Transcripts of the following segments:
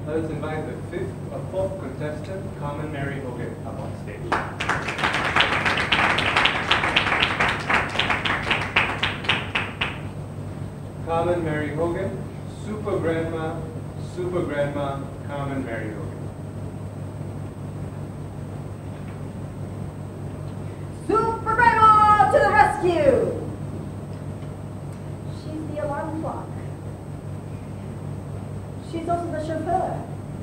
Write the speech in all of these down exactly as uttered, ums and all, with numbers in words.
Let us invite the fifth, uh, fourth contestant, Carmen Mary Hogan, up on stage. Carmen Mary Hogan, Super Grandma, Super Grandma, Carmen Mary Hogan. Super Grandma to the rescue! She's the alarm clock. She's also the chauffeur.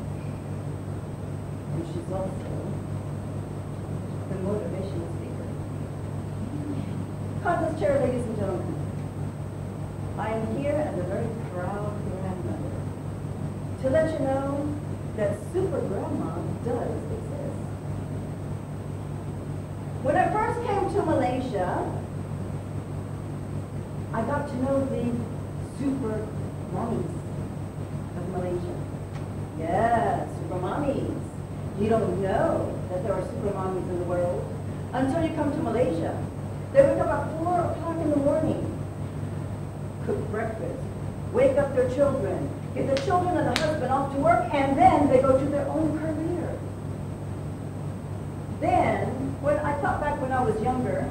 And she's also the motivational speaker. Contest chair, ladies and gentlemen. I am here as a very proud grandmother to let you know that Super Grandma does exist. When I first came to Malaysia, I got to know the super mommies of Malaysia. Yes, super mommies. You don't know that there are super mommies in the world until you come to Malaysia. They wake up at four o'clock in the morning, cook breakfast, wake up their children, get the children and the husband off to work, and then they go to their own career. Then, when I thought back when I was younger,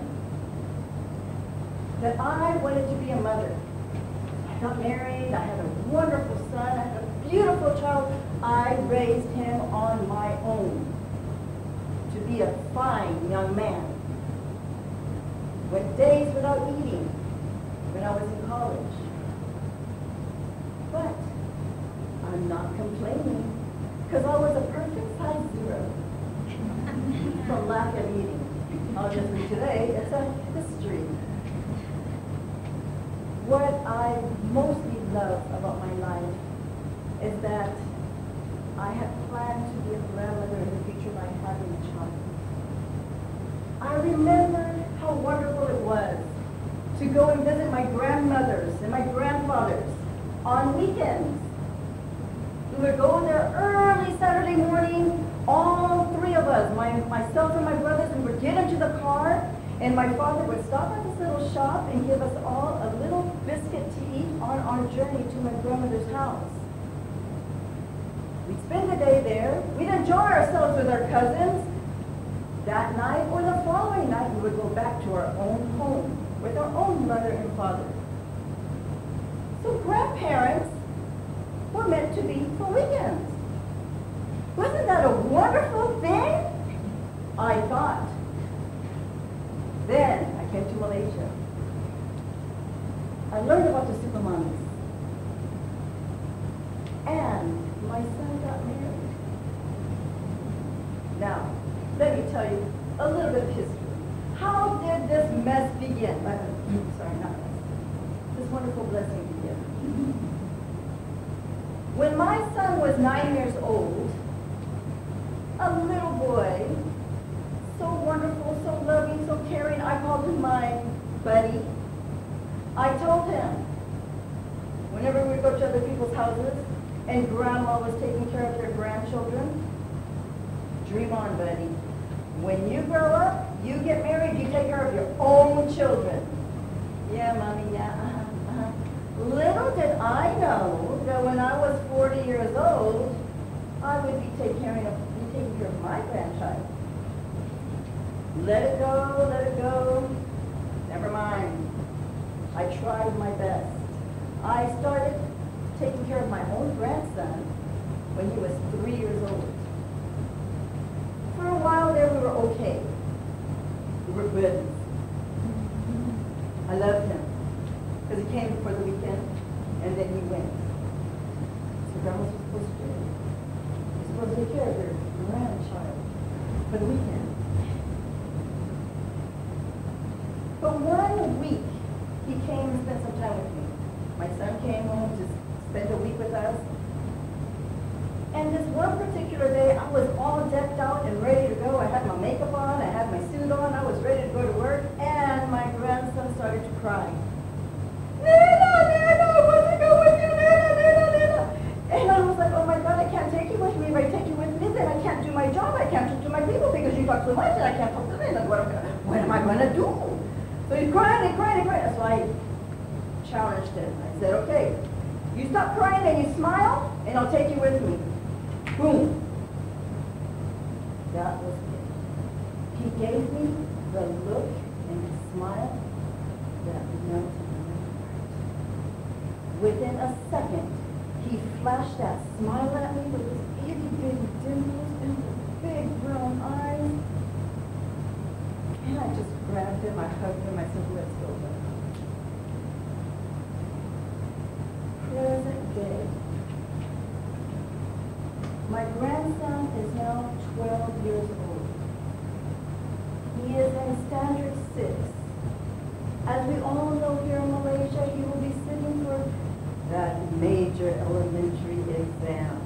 that I wanted to be a mother. I got married, I had a wonderful son, I had a beautiful child. I raised him on my own to be a fine young man. Went days without eating when I was in college. But I'm not complaining, because I was a perfect size zero from lack of eating. Obviously today, it's a history. What I mostly love about my life is that I had planned to be a grandmother in the future by having a child. I remember how wonderful it was to go and visit my grandmothers and my grandfathers on weekends. We would go there early Saturday morning, all three of us, my, myself and my brothers, we would get into the car, and my father would stop at this little shop and give us all a little biscuit to eat on our journey to my grandmother's house. We'd spend the day there. We'd enjoy ourselves with our cousins. That night or the following night, we would go back to our own home with our own mother and father. So grandparents were meant to be for weekends. Wasn't that a wonderful thing? I thought. Then I came to Malaysia. I learned about the super mommies. And my son got married. Now, let me tell you a little bit of history. How did this mess begin? Uh, sorry, not mess. This wonderful blessing begin. When my son was nine years old, a little boy, so wonderful, so loving, so caring, I called him my buddy. I told him, whenever we would go to other people's houses and grandma was taking care of their grandchildren, dream on, buddy. When you grow up, you get married, you take care of your own children. Yeah, mommy, yeah, uh-huh, uh-huh. Little did I know that when I was forty years old, I would be taking care of, be taking care of my grandchild. Let it go, let it go. Never mind. I tried my best. I started taking care of my own grandson when he was three years old. For a while there, we were okay. We were good. I loved him because he came for the weekend and then he went. So grandma was supposed to do it. You're supposed to take care of your grandchild for the weekend. But one week, he came and spent some time with me. My son came home to spend a week with us. And this one particular day, I was all decked out and ready to go. I had my makeup on, I had my suit on, I was ready to go to work, and my grandson started to cry. Nana, Nana, I want to go with you, Nana, Nana, Nana. And I was like, oh my God, I can't take you with me. If I take you with me, then I can't do my job. I can't talk to my people because you talk so much and I can't talk to them. And what, what am I going to do? So he's crying and crying and crying. So I challenged him. I said, okay, you stop crying and you smile, and I'll take you with me. a second, he flashed that smile at me with his itty bitty dimples and his big brown eyes. And I just grabbed him, I hugged him, I said, let's go. Present day. My grandson is now twelve years old. He is in standard six. As we all know here in Malaysia, he will be sitting for that major elementary exam.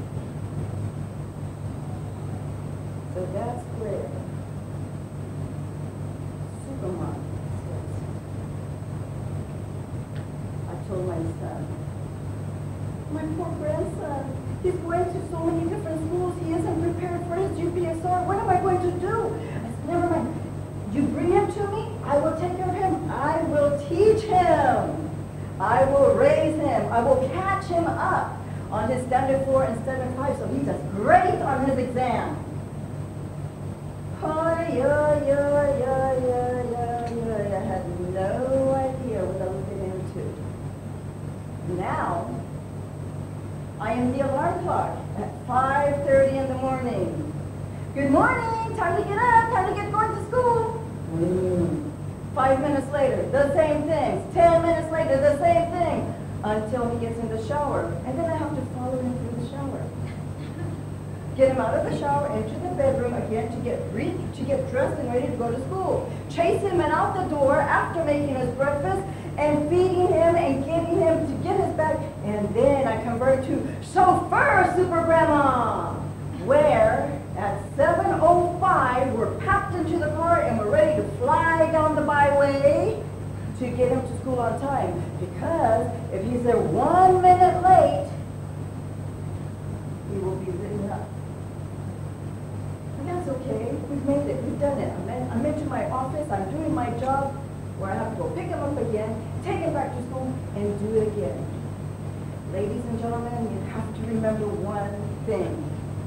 So that's where Superman steps in. I told my son, my poor grandson, he's going to so many different schools. He isn't prepared for his U P S R. What am I going to do? I said, never mind. You bring him to me. I will take care of him. I will teach him. I will raise him. I will catch him up on his standard four and standard five so he does great on his exam. Oh, yeah, yeah, yeah, yeah, yeah, yeah. I had no idea what I was getting into. Now, I am the alarm clock at five thirty in the morning. Good morning, time to get up, time to get going to school. Mm. Five minutes later, the same thing. Ten minutes later, the same thing. Until he gets in the shower. And then I have to follow him through the shower. Get him out of the shower, into the bedroom again to get re to get dressed and ready to go to school. Chase him and out the door after making his breakfast and feeding him and getting him to get his bag. And then I convert to chauffeur super grandma, where at seven oh five we're packed into the car and we're ready to fly down the byway to get him to school on time. Because if he's there one minute late, he will be written up. And that's okay. We've made it. We've done it. I'm, in, I'm into my office. I'm doing my job where I have to go pick him up again, take him back to school, and do it again. Ladies and gentlemen, you have to remember one thing.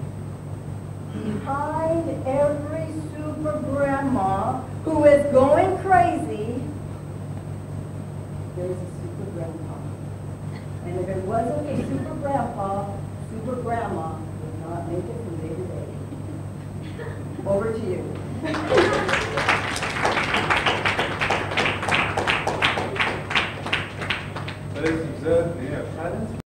Behind every super grandma who is going crazy, there is a super grandpa. And if it wasn't a super grandpa, super grandma would not make it from day to day. Over to you.